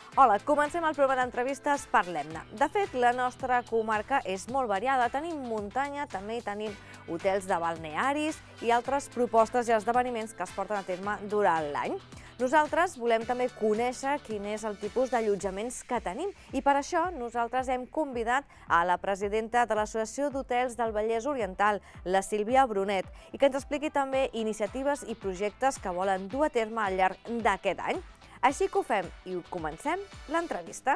Hola, comencem el programa d'entrevistes Parlem-ne. De fet, la nostra comarca és molt variada. Tenim muntanya, també tenim hotels de balnearis i altres propostes i esdeveniments que es porten a terme durant l'any. Nosaltres volem també conèixer quin és el tipus d'allotjaments que tenim i per això nosaltres hem convidat a la presidenta de l'Associació d'Hotels del Vallès Oriental, la Sílvia Brunet, i que ens expliqui també iniciatives i projectes que volen dur a terme al llarg d'aquest any. Així que ho fem i comencem l'entrevista.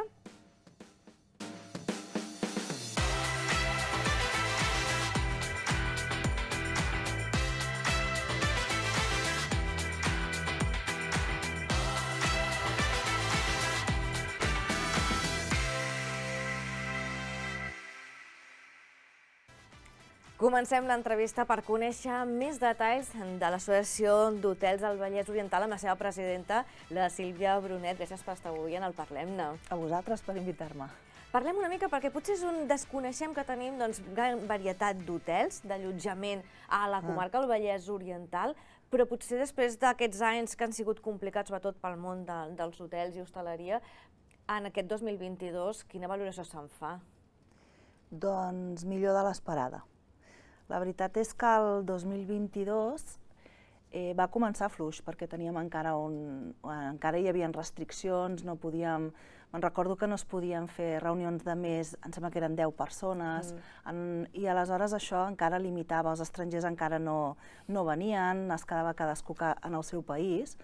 Comencem l'entrevista per conèixer més detalls de l'Associació d'Hotels del Vallès Oriental amb la seva presidenta, la Sílvia Brunet. Gràcies per estar avui en el Parlem-ne. A vosaltres per invitar-me. Parlem una mica perquè potser desconeixem que tenim gran varietat d'hotels, d'allotjament a la comarca del Vallès Oriental, però potser després d'aquests anys que han sigut complicats, sobretot pel món dels hotels i hostaleria, en aquest 2022, quina valoració se'n fa? Doncs millor de l'esperada. La veritat és que el 2022 va començar fluix, perquè teníem encara hi havia restriccions, no podíem... Me'n recordo que no es podien fer reunions de més, em sembla que eren 10 persones, i aleshores això encara limitava, els estrangers encara no venien, es quedava cadascú en el seu país,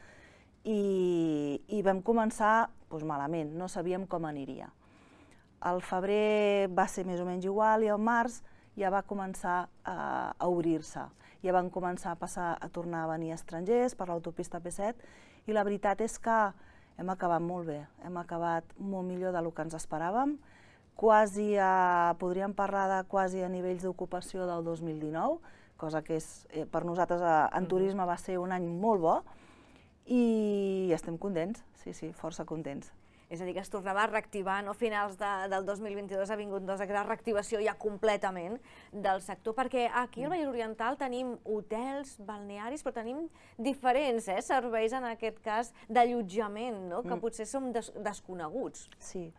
i vam començar malament, no sabíem com aniria. Al febrer va ser més o menys igual i al març ja va començar a obrir-se. Ja van començar a tornar a venir estrangers per l'autopista P7 i la veritat és que hem acabat molt bé, hem acabat molt millor del que ens esperàvem. Podríem parlar quasi a nivells d'ocupació del 2019, cosa que per nosaltres en turisme va ser un any molt bo i estem contents, sí, força contents. És a dir, que es tornava a reactivar, a finals del 2022 ha vingut aquesta reactivació ja completament del sector, perquè aquí al Vallès Oriental tenim hotels, balnearis, però tenim diferents serveis, en aquest cas, d'allotjament, que potser som desconeguts. Sí.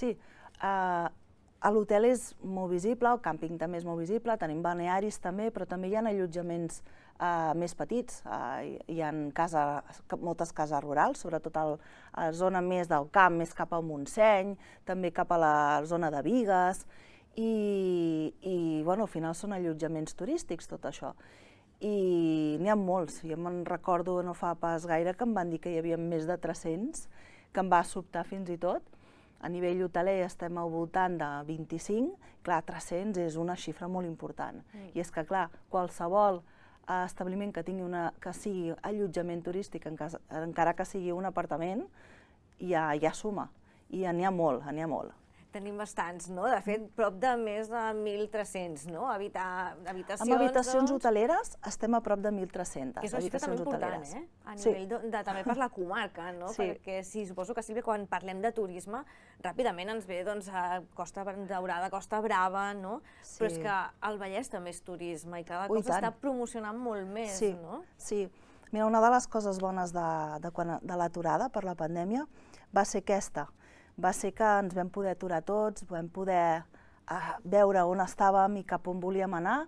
L'hotel és molt visible, el càmping també és molt visible, tenim balnearis també, però també hi ha allotjaments més petits, hi ha moltes cases rurals, sobretot a la zona més del camp, més cap al Montseny, també cap a la zona de Bigues, i al final són allotjaments turístics tot això. I n'hi ha molts, jo me'n recordo no fa pas gaire que em van dir que hi havia més de 300, que em va sobtar fins i tot. A nivell hoteler estem al voltant de 25, clar, 300 és una xifra molt important. I és que, clar, qualsevol establiment que sigui allotjament turístic, encara que sigui un apartament, ja suma. I n'hi ha molt, n'hi ha molt. Tenim bastants, no? De fet, prop de més de 1.300, no? Habitacions... Amb habitacions hoteleres estem a prop de 1.300. És una xifra també important, a nivell també per la comarca, no? Perquè sí, suposo que, Sílvia, quan parlem de turisme, ràpidament ens ve Costa Daurada, Costa Brava, no? Però és que el Vallès també és turisme i cada cop s'està promocionant molt més, no? Sí. Mira, una de les coses bones de l'aturada per la pandèmia va ser aquesta. Va ser que ens vam poder aturar tots, vam poder veure on estàvem i cap on volíem anar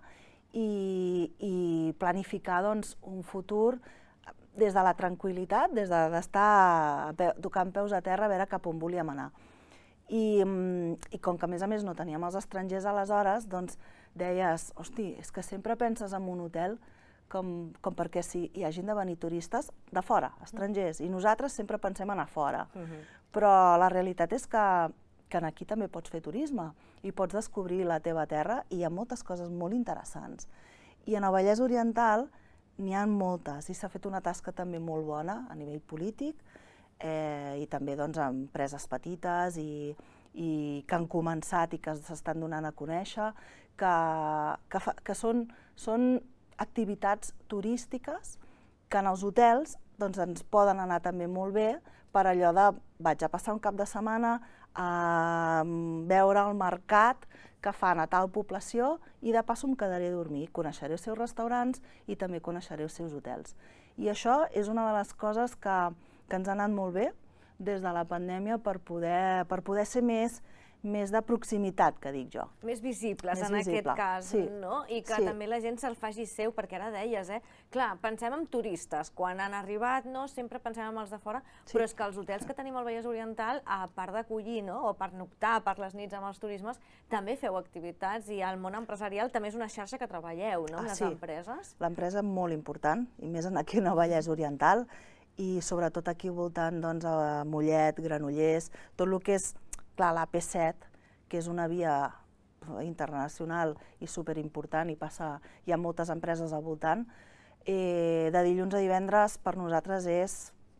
i planificar un futur des de la tranquil·litat, des d'estar tocant peus a terra a veure cap on volíem anar. I com que a més no teníem els estrangers aleshores, doncs deies, hosti, és que sempre penses en un hotel com perquè hi hagin de venir turistes de fora, estrangers, i nosaltres sempre pensem anar fora. Però la realitat és que aquí també pots fer turisme i pots descobrir la teva terra i hi ha moltes coses molt interessants. I en el Vallès Oriental n'hi ha moltes i s'ha fet una tasca també molt bona a nivell polític i també empreses petites i que han començat i que s'estan donant a conèixer, que són activitats turístiques que en els hotels ens poden anar també molt bé per allò de vaig a passar un cap de setmana a veure el mercat que fan a tal població i de pas em quedaré a dormir, coneixeré els seus restaurants i també coneixeré els seus hotels. I això és una de les coses que ens ha anat molt bé des de la pandèmia per poder ser més de proximitat, que dic jo. Més visibles, en aquest cas, no? I que també la gent se'l faci seu, perquè ara deies, clar, pensem en turistes, quan han arribat, sempre pensem en els de fora, però és que els hotels que tenim al Vallès Oriental, a part d'acollir, o per noctar per les nits amb els turismes, també feu activitats i el món empresarial també és una xarxa que treballeu, no?, amb les empreses. L'empresa és molt important, i més aquí al Vallès Oriental, i sobretot aquí al voltant, doncs, a Mollet, Granollers, tot el que és, clar, l'AP7, que és una via internacional i superimportant, hi ha moltes empreses al voltant, de dilluns a divendres per nosaltres és,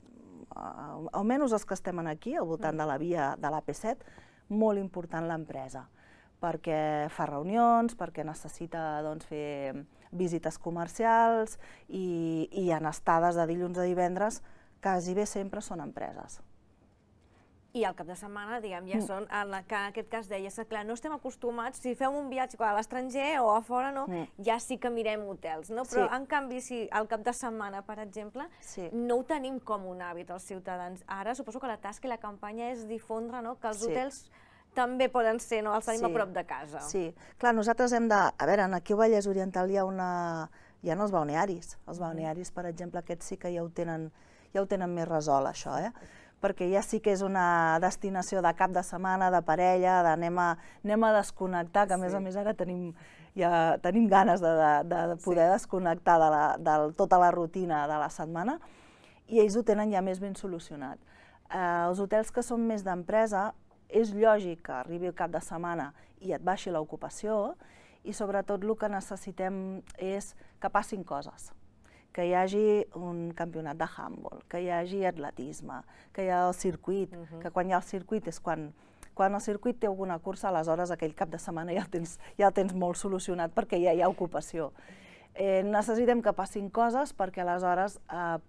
almenys els que estem aquí, al voltant de la via de l'AP7, molt important l'empresa, perquè fa reunions, perquè necessita fer visites comercials i en estades de dilluns a divendres quasi bé sempre són empreses. I al cap de setmana, diguem, ja són, en aquest cas deies que, clar, no estem acostumats, si fem un viatge a l'estranger o a fora, ja sí que mirem hotels, no? Però, en canvi, si al cap de setmana, per exemple, no ho tenim com un hàbit els ciutadans. Ara suposo que la tasca i la campanya és difondre que els hotels també poden ser, els tenim a prop de casa. Sí, clar, nosaltres hem de... A veure, aquí al Vallès Oriental hi ha els balnearis. Els balnearis, per exemple, aquests sí que ja ho tenen més resolt, això, perquè ja sí que és una destinació de cap de setmana, de parella, d'anem a desconnectar, que a més ara tenim ganes de poder desconnectar de tota la rutina de la setmana, i ells ho tenen ja més ben solucionat. Els hotels que són més d'empresa, és lògic que arribi el cap de setmana i et baixi l'ocupació, i sobretot el que necessitem és que passin coses. Que hi hagi un campionat de handball, que hi hagi atletisme, que hi ha el circuit, que quan hi ha el circuit és quan el circuit té alguna cursa, aleshores aquell cap de setmana ja el tens molt solucionat perquè ja hi ha ocupació. Necessitem que passin coses perquè aleshores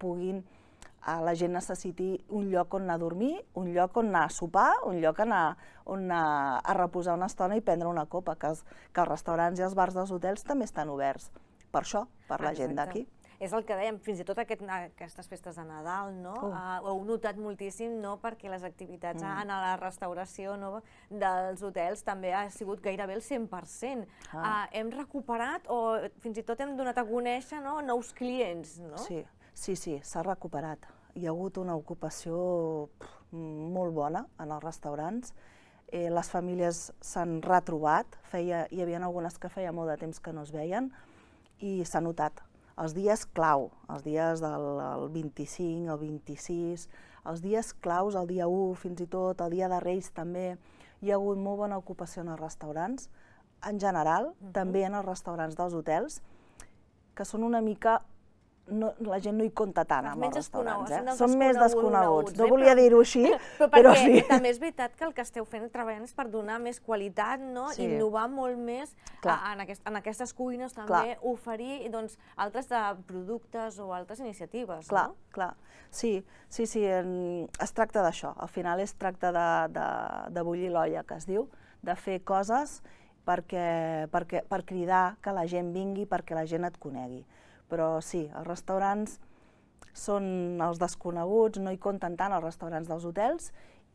la gent necessiti un lloc on anar a dormir, un lloc on anar a sopar, un lloc on anar a reposar una estona i prendre una copa, que els restaurants i els bars dels hotels també estan oberts. Per això, per la gent d'aquí. És el que dèiem, fins i tot aquestes festes de Nadal, ho heu notat moltíssim, perquè les activitats en la restauració dels hotels també ha sigut gairebé el 100%. Hem recuperat o fins i tot hem donat a conèixer nous clients, no? Sí, s'ha recuperat. Hi ha hagut una ocupació molt bona en els restaurants. Les famílies s'han retrobat, hi havia algunes que feia molt de temps que no es veien, i s'ha notat. Els dies clau, els dies del 25, el 26, els dies claus, el dia 1 fins i tot, el dia de Reis també, hi ha hagut molt bona ocupació en els restaurants, en general, també en els restaurants dels hotels, que són una mica... La gent no hi compta tant amb els restaurants, són més desconeguts. No volia dir-ho així, però sí. També és veritat que el que esteu fent treballant és per donar més qualitat, innovar molt més en aquestes cuines, també oferir altres productes o altres iniciatives. Clar, sí, es tracta d'això. Al final es tracta de bullir l'olla, que es diu, de fer coses per cridar que la gent vingui, perquè la gent et conegui. Però sí, els restaurants són els desconeguts, no hi compten tant els restaurants dels hotels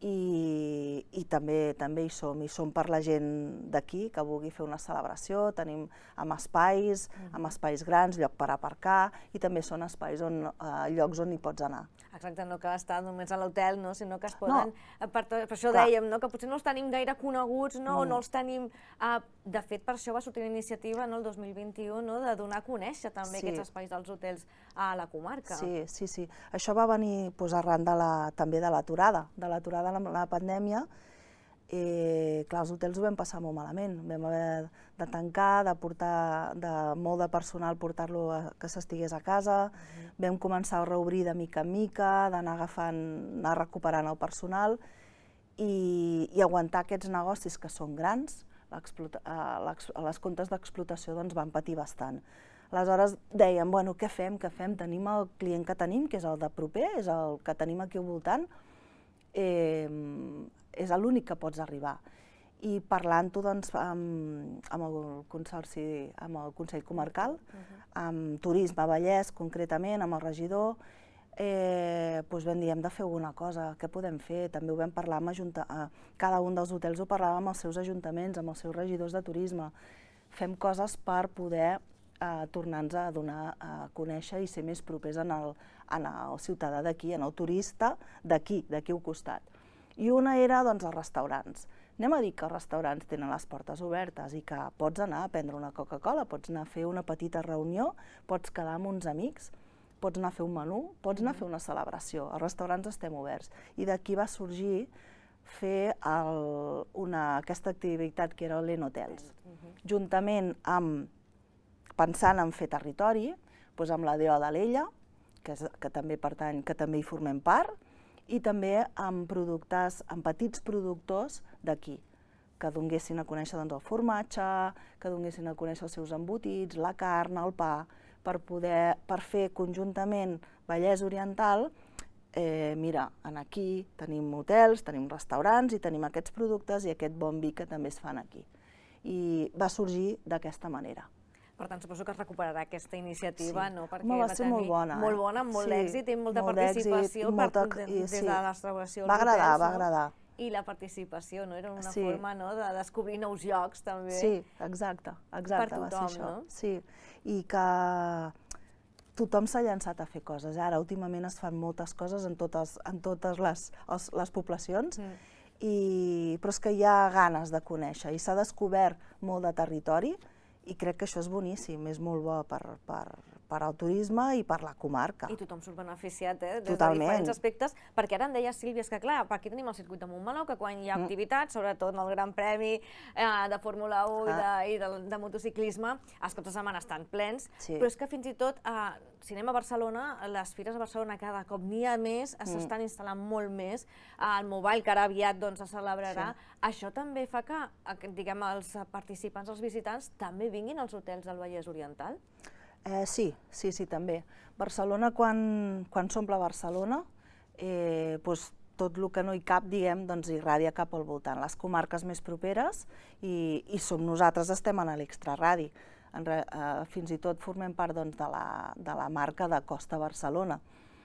i també hi som per la gent d'aquí que vulgui fer una celebració, tenim amb espais grans, lloc per aparcar, i també són espais llocs on hi pots anar. Exacte, no cal estar només a l'hotel, sinó que es poden... Per això dèiem, que potser no els tenim gaire coneguts, o no els tenim... De fet, per això va sortir la iniciativa el 2021 de donar a conèixer també aquests espais dels hotels a la comarca. Sí. Això va venir arran també de l'aturada amb la pandèmia. Clar, els hotels ho vam passar molt malament. Vam haver de tancar, de portar molt de personal, portar-lo que s'estigués a casa. Vam començar a reobrir de mica en mica, d'anar anar recuperant el personal i aguantar aquests negocis que són grans. Les comptes d'explotació van patir bastant. Aleshores dèiem, què fem? Tenim el client que tenim, que és el de proper, és el que tenim aquí al voltant, és l'únic que pots arribar. I parlant-ho amb el Consorci, amb el Consell Comarcal, amb Turisme Vallès concretament, amb el regidor, vam dir, hem de fer alguna cosa, què podem fer? També ho vam parlar amb cada un dels hotels, ho parlàvem amb els seus ajuntaments, amb els seus regidors de turisme. Fem coses per poder tornar-nos a donar a conèixer i ser més propers al ciutadà d'aquí, al turista d'aquí al costat. I una era els restaurants. Anem a dir que els restaurants tenen les portes obertes i que pots anar a prendre una Coca-Cola, pots anar a fer una petita reunió, pots quedar amb uns amics, pots anar a fer un menú, pots anar a fer una celebració. Els restaurants estem oberts. I d'aquí va sorgir fer aquesta activitat que era l'Enhotels. Juntament amb, pensant en fer territori, amb la DO d'Alella, que també pertany, que també hi formem part, i també amb petits productors d'aquí, que donguessin a conèixer el formatge, que donguessin a conèixer els seus embotits, la carn, el pa, per fer conjuntament Vallès Oriental. Mira, aquí tenim hotels, tenim restaurants i tenim aquests productes i aquest bon vi que també es fan aquí. I va sorgir d'aquesta manera. Per tant, suposo que es recuperarà aquesta iniciativa, no? Home, va ser molt bona. Molt bona, amb molt d'èxit i molta participació des de la restauració. Va agradar. I la participació, no? Era una forma de descobrir nous llocs, també. Sí, exacte, va ser això. Sí, i que tothom s'ha llançat a fer coses. Ara, últimament es fan moltes coses en totes les poblacions, però és que hi ha ganes de conèixer i s'ha descobert molt de territori i crec que això és boníssim, és molt bo per al turisme i per la comarca. I tothom surt beneficiat des de diferents aspectes, perquè ara em deia Sílvia, és que clar, aquí tenim el circuit de Montmeló, que quan hi ha activitat, sobretot en el Gran Premi de Fórmula 1 i de motociclisme, els caps de setmana estan plens, però és que fins i tot, si anem a Barcelona, les fires a Barcelona cada cop n'hi ha més, s'estan instal·lant molt més, el Mobile, que ara aviat se celebrarà, això també fa que, diguem, els participants, els visitants, també vinguin als hotels del Vallès Oriental? Sí, també. Barcelona, quan s'omple Barcelona, tot el que no hi cap, diguem, irradia cap al voltant. Les comarques més properes, i nosaltres estem en l'Extraradi. Fins i tot formem part de la marca de Costa Barcelona.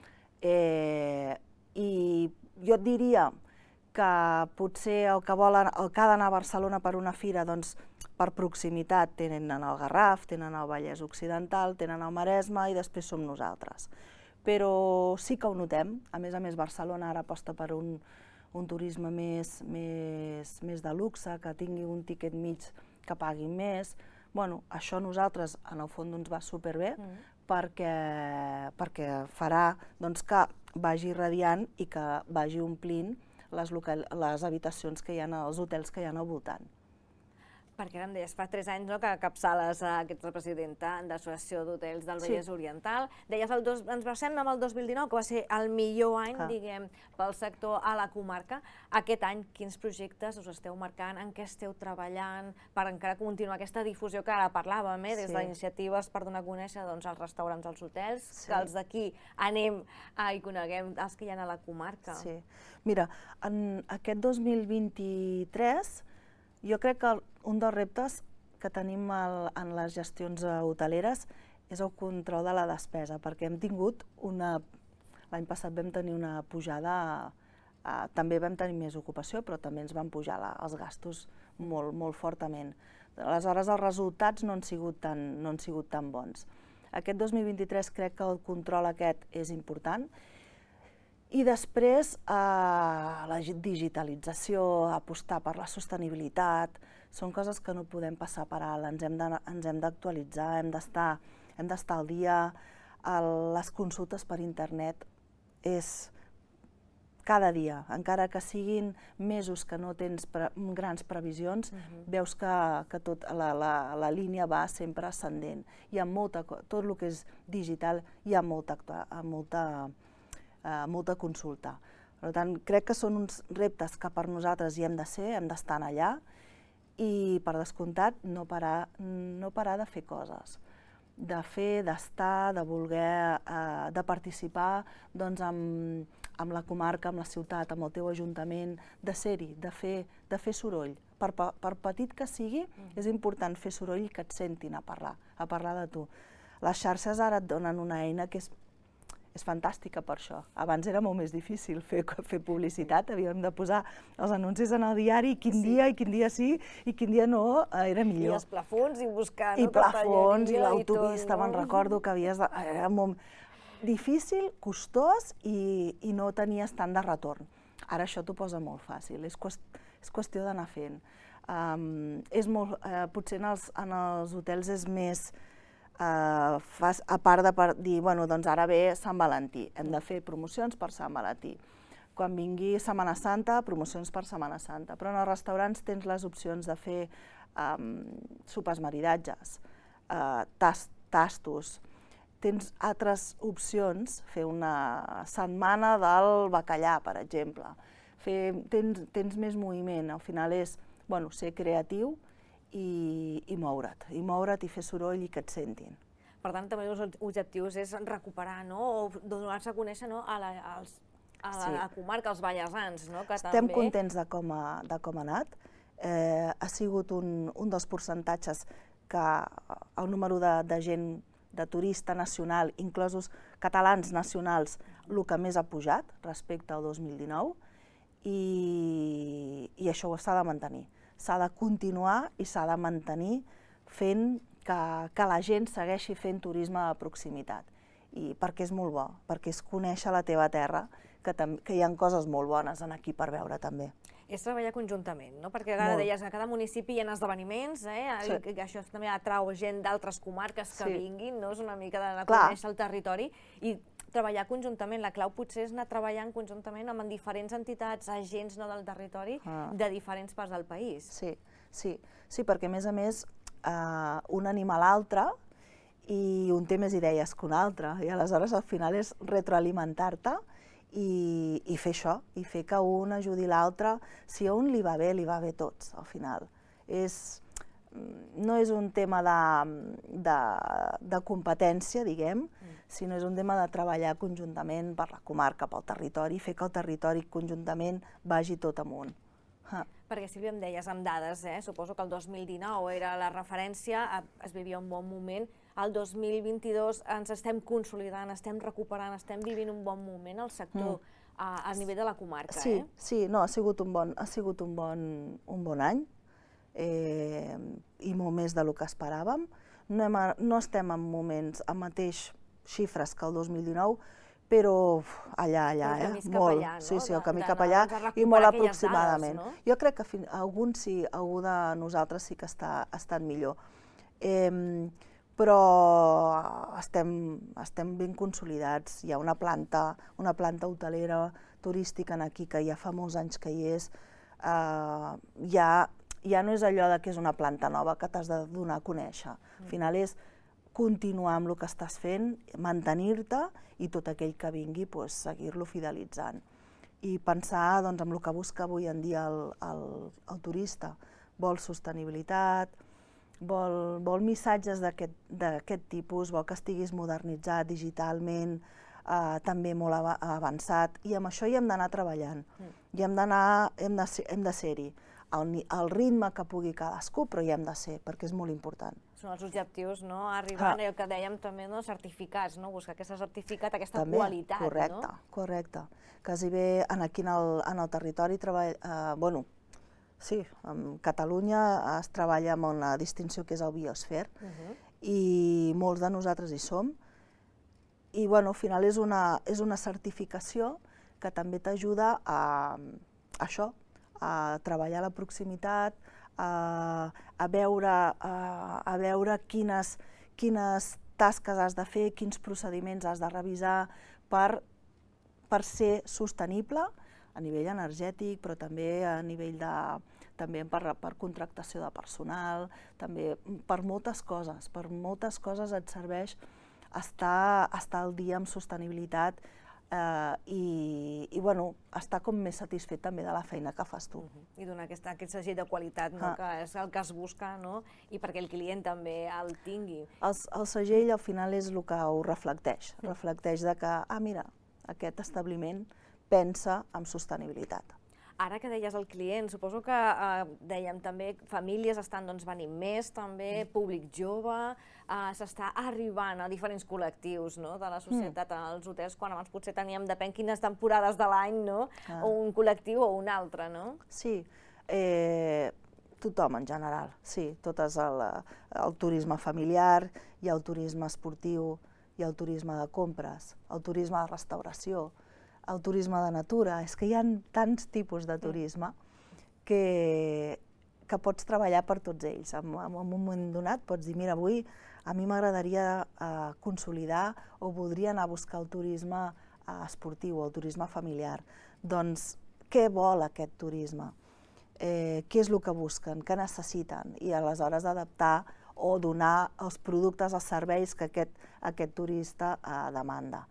I jo et diria que potser el que ha d'anar a Barcelona per una fira, per proximitat tenen el Garraf, tenen el Vallès Occidental, tenen el Maresme i després som nosaltres. Però sí que ho notem, a més, Barcelona ara aposta per un turisme més de luxe, que tingui un tiquet mig que pagui més. Bueno, això a nosaltres en el fons ens va superbé perquè farà que vagi radiant i que vagi omplint les habitacions que hi ha, els hotels que hi ha al voltant. Perquè ara em deies, fa 3 anys que capçales que ets la presidenta de l'Associació d'Hotels del Vallès Oriental. Deies, ens basem en el 2019, que va ser el millor any, diguem, pel sector a la comarca. Aquest any, quins projectes us esteu marcant, en què esteu treballant per encara continuar aquesta difusió que ara parlàvem, des d'iniciatives per donar a conèixer els restaurants, els hotels, que els d'aquí anem i coneguem els que hi ha a la comarca? Sí. Mira, en aquest 2023 jo crec que un dels reptes que tenim en les gestions hoteleres és el control de la despesa, perquè hem tingut l'any passat vam tenir una pujada, també vam tenir més ocupació, però també ens van pujar els gastos molt fortament. Aleshores, els resultats no han sigut tan bons. Aquest 2023 crec que el control aquest és important. I després, la digitalització, apostar per la sostenibilitat, són coses que no podem passar per alt, ens hem d'actualitzar, hem d'estar al dia. Les consultes per internet és cada dia, encara que siguin mesos que no tens grans previsions, veus que la línia va sempre ascendent. Tot el que és digital hi ha molta consulta. Per tant, crec que són uns reptes que per nosaltres hi hem de ser, hem d'estar allà i, per descomptat, no parar de fer coses. De fer, d'estar, de voler, de participar amb la comarca, amb la ciutat, amb el teu ajuntament, de ser-hi, de fer soroll. Per petit que sigui, és important fer soroll i que et sentin a parlar de tu. Les xarxes ara et donen una eina que és fantàstica per això. Abans era molt més difícil fer publicitat, havíem de posar els anuncis en el diari, quin dia sí i quin dia no, era millor. I els plafons, i buscar... I plafons, i l'autopista, me'n recordo que havies de... Era molt difícil, costós i no tenies tant de retorn. Ara això t'ho posa molt fàcil, és qüestió d'anar fent. Potser en els hotels és més... a part de dir, bueno, doncs ara ve Sant Valentí, hem de fer promocions per Sant Valentí. Quan vingui Setmana Santa, promocions per Setmana Santa. Però en els restaurants tens les opcions de fer sopars maridatges, tastos. Tens altres opcions, fer una setmana del bacallà, per exemple. Tens més moviment, al final és ser creatiu i moure't i fer soroll i que et sentin. Per tant, també els objectius és recuperar o donar-se a conèixer a la comarca, als vallesans. Estem contents de com ha anat. Ha sigut un dels percentatges que el número de gent, de turista nacional, inclosos catalans nacionals, el que més ha pujat respecte al 2019 i això s'ha de mantenir. S'ha de continuar i s'ha de mantenir fent que la gent segueixi fent turisme de proximitat. I perquè és molt bo, perquè és conèixer la teva terra, que hi ha coses molt bones aquí per veure també. És treballar conjuntament, perquè ara deies que a cada municipi hi ha esdeveniments, que això també atrau gent d'altres comarques que vinguin, és una mica de conèixer el territori i treballar conjuntament. La clau potser és anar treballant conjuntament amb diferents entitats, agents del territori de diferents parts del país. Sí, perquè a més un anima l'altre i un té més idees que un altre, i aleshores al final és retroalimentar-te i fer això, i fer que un ajudi l'altre. Si a un li va bé a tots, al final. No és un tema de competència, diguem, sinó és un tema de treballar conjuntament per la comarca, pel territori, i fer que el territori conjuntament vagi tot amunt. Perquè, Sílvia, em deies amb dades, suposo que el 2019 era la referència, es vivia un bon moment, el 2022 ens estem consolidant, estem recuperant, estem vivint un bon moment al sector a nivell de la comarca. Sí, ha sigut un bon any i molt més del que esperàvem. No estem en moments, amb mateix xifres que el 2019, però allà, molt. Sí, el camí cap allà i molt aproximadament. Jo crec que algú de nosaltres sí que ha estat millor. Però estem ben consolidats. Hi ha una planta hotelera turística aquí que ja fa molts anys que hi és. Ja no és allò que és una planta nova que t'has de donar a conèixer. Al final és continuar amb el que estàs fent, mantenir-te i tot aquell que vingui seguir-lo fidelitzant. I pensar en el que busca avui en dia el turista. Vol sostenibilitat, vol missatges d'aquest tipus, vol que estiguis modernitzat digitalment, també molt avançat, i amb això hi hem d'anar treballant. I hem de ser-hi. Al ritme que pugui cadascú, però hi hem de ser, perquè és molt important. Són els objectius, arribar a allò que dèiem també, certificats, buscar aquest certificat, aquesta qualitat. Correcte. Quasi bé aquí en el territori bueno, sí, a Catalunya es treballa amb una distinció que és el Biosphere i molts de nosaltres hi som. I al final és una certificació que també t'ajuda a això, a treballar la proximitat, a veure quines tasques has de fer, quins procediments has de revisar per ser sostenible a nivell energètic, però també a nivell per contractació de personal, també per moltes coses et serveix estar al dia amb sostenibilitat i estar com més satisfet també de la feina que fas tu. I donar aquest segell de qualitat, que és el que es busca, i perquè el client també el tingui. El segell al final és el que ho reflecteix, reflecteix que, mira, aquest establiment pensa en sostenibilitat. Ara que deies el client, suposo que dèiem també famílies estan venint més, també públic jove, s'està arribant a diferents col·lectius de la societat als hotels, quan abans potser teníem, depèn quines temporades de l'any, un col·lectiu o un altre, no? Sí, tothom en general, sí, tot el turisme familiar, hi ha el turisme esportiu, hi ha el turisme de compres, el turisme de restauració, el turisme de natura. És que hi ha tants tipus de turisme que pots treballar per tots ells. En un moment donat pots dir, mira, avui a mi m'agradaria consolidar o voldria anar a buscar el turisme esportiu o el turisme familiar. Doncs què vol aquest turisme? Què és el que busquen? Què necessiten? I aleshores adaptar o donar els productes, els serveis que aquest turista demanda.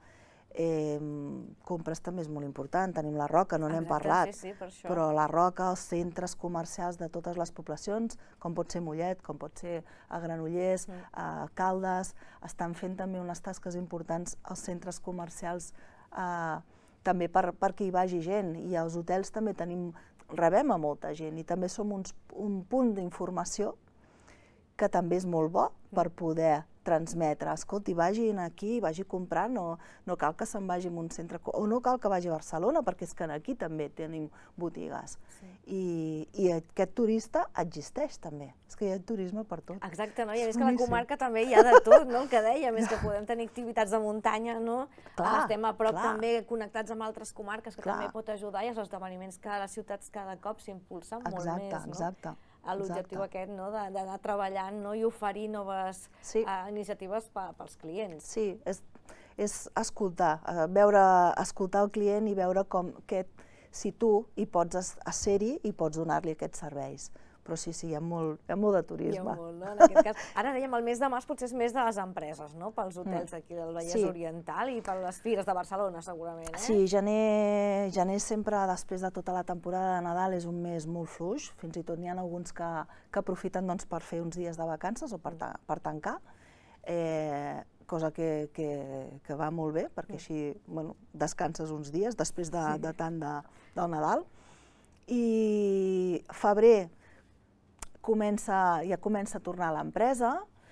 Compres també és molt important, tenim la Roca, no n'hem parlat, però la Roca, els centres comercials de totes les poblacions, com pot ser Mollet, com pot ser a Granollers, a Caldes, estan fent també unes tasques importants als centres comercials també perquè hi vagi gent, i als hotels també rebem a molta gent i també som un punt d'informació que també és molt bo per poder transmetre. Escolti, vagin aquí, vagi comprant, no cal que se'n vagi a un centre, o no cal que vagi a Barcelona, perquè és que aquí també tenim botigues. I aquest turista existeix també. És que hi ha turisme per tot. Exacte, i a més que a la comarca també hi ha de tot, el que dèiem, és que podem tenir activitats de muntanya, estem a prop també connectats amb altres comarques, que també pot ajudar, i els esdeveniments que a les ciutats cada cop s'impulsen molt més. Exacte. L'objectiu aquest d'anar treballant i oferir noves iniciatives pels clients. Sí, és escoltar el client i veure si tu hi pots ser-hi i pots donar-li aquests serveis. Però sí, hi ha molt de turisme. Hi ha molt, en aquest cas. Ara dèiem, el mes de març potser és més de les empreses, pels hotels d'aquí del Vallès Oriental i per les fires de Barcelona, segurament. Sí, gener sempre, després de tota la temporada de Nadal, és un mes molt fluix. Fins i tot n'hi ha alguns que aprofiten per fer uns dies de vacances o per tancar, cosa que va molt bé, perquè així descanses uns dies després de tant del Nadal. I febrer ja comença a tornar a l'empresa.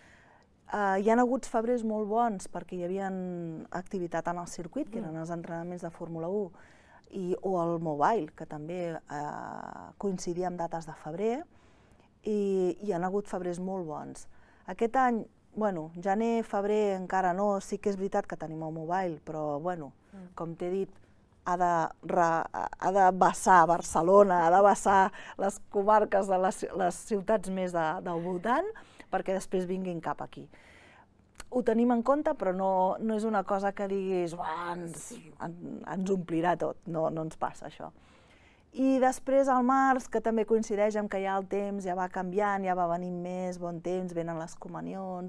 Hi ha hagut febrers molt bons perquè hi havia activitat en el circuit, que eren els entrenaments de Fórmula 1, o el Mobile, que també coincidia amb dates de febrer, i hi ha hagut febrers molt bons. Aquest any, gener, febrer encara no, sí que és veritat que tenim el Mobile, però, com t'he dit, ha de vessar Barcelona, ha de vessar les comarques de les ciutats més del voltant, perquè després vinguin cap aquí. Ho tenim en compte, però no és una cosa que diguis ens omplirà tot, no ens passa això. I després al març, que també coincideix amb que ja el temps ja va canviant, ja va venint més bon temps, venen les comunions,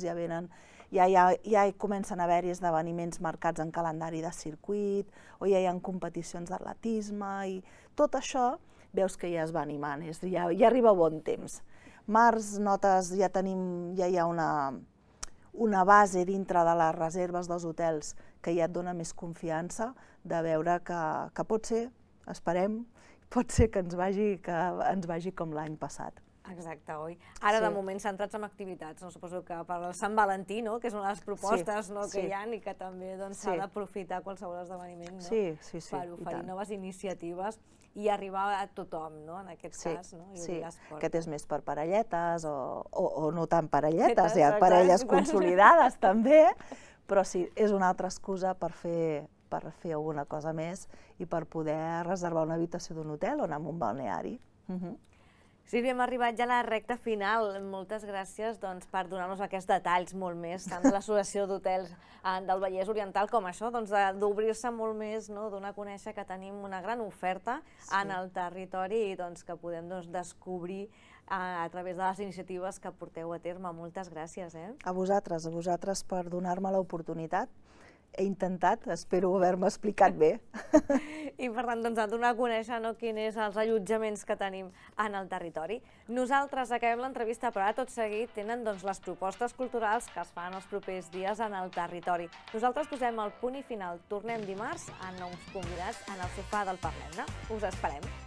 ja comencen a haver-hi esdeveniments marcats en calendari de circuit, o ja hi ha competicions d'atletisme, i tot això veus que ja es va animant, ja arriba bon temps. Març, notes, ja hi ha una base dintre de les reserves dels hotels que ja et dona més confiança de veure que pot ser, esperem, pot ser que ens vagi com l'any passat. Exacte, oi? Ara, de moment, centrats en activitats. Suposo que per el Sant Valentí, que és una de les propostes que hi ha i que també s'ha d'aprofitar qualsevol esdeveniment per oferir noves iniciatives i arribar a tothom, en aquest cas. Sí, aquest és més per parelletes o no tan parelletes, hi ha parelles consolidades també, però sí, és una altra excusa per fer alguna cosa més i per poder reservar una habitació d'un hotel o anar a un balneari. Sílvia, hem arribat ja a la recta final. Moltes gràcies per donar-nos aquests detalls molt més, tant de l'Associació d'Hotels del Vallès Oriental com això, d'obrir-se molt més, donar a conèixer que tenim una gran oferta en el territori i que podem descobrir a través de les iniciatives que porteu a terme. Moltes gràcies. A vosaltres per donar-me l'oportunitat. He intentat, espero haver-me explicat bé. I per tant, a donar a conèixer quins són els allotjaments que tenim en el territori. Nosaltres acabem l'entrevista, però ara tot seguit tenen les propostes culturals que es fan els propers dies en el territori. Nosaltres posem el punt i final. Tornem dimarts amb nous convidats en el sofà del Parlem-ne. Us esperem.